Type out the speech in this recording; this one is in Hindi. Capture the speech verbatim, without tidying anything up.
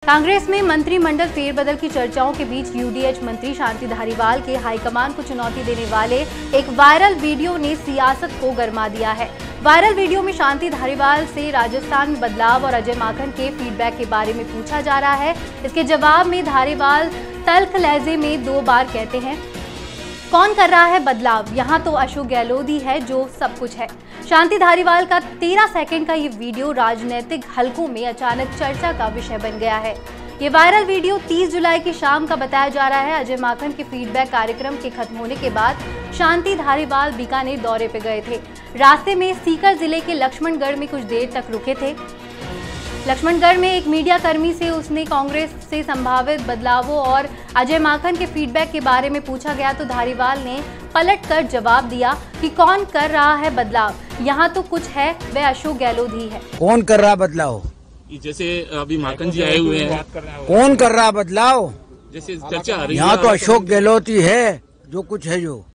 कांग्रेस में मंत्रिमंडल फेरबदल की चर्चाओं के बीच यूडीएच मंत्री शांति धारीवाल के हाईकमान को चुनौती देने वाले एक वायरल वीडियो ने सियासत को गरमा दिया है। वायरल वीडियो में शांति धारीवाल से राजस्थान में बदलाव और अजय माकन के फीडबैक के बारे में पूछा जा रहा है। इसके जवाब में धारीवाल तल्ख लहजे में दो बार कहते हैं, कौन कर रहा है बदलाव? यहाँ तो अशोक गहलोत ही है जो सब कुछ है। शांति धारीवाल का तेरह सेकंड का ये वीडियो राजनीतिक हलकों में अचानक चर्चा का विषय बन गया है। ये वायरल वीडियो तीस जुलाई की शाम का बताया जा रहा है। अजय माकन के फीडबैक कार्यक्रम के खत्म होने के बाद शांति धारीवाल बीकानेर दौरे पे गए थे। रास्ते में सीकर जिले के लक्ष्मणगढ़ में कुछ देर तक रुके थे। लक्ष्मणगढ़ में एक मीडिया कर्मी से उसने कांग्रेस से संभावित बदलावों और अजय माकन के फीडबैक के बारे में पूछा गया तो धारीवाल ने पलटकर जवाब दिया कि कौन कर रहा है बदलाव? यहाँ तो कुछ है, वह अशोक गहलोत ही है। कौन कर रहा बदलाव? जैसे अभी माकन जी आए हुए हैं, कौन कर रहा बदलाव? जैसे चर्चा आ रही है, यहाँ तो अशोक गहलोत ही है जो कुछ है जो